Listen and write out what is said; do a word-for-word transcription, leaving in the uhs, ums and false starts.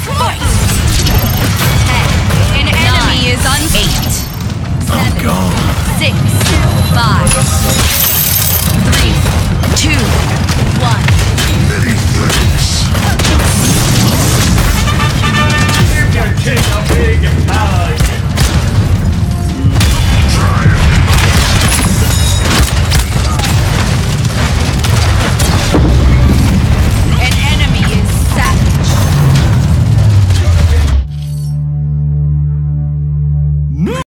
Fight! Ten. An enemy is on eight. I'm gone. Six. Five.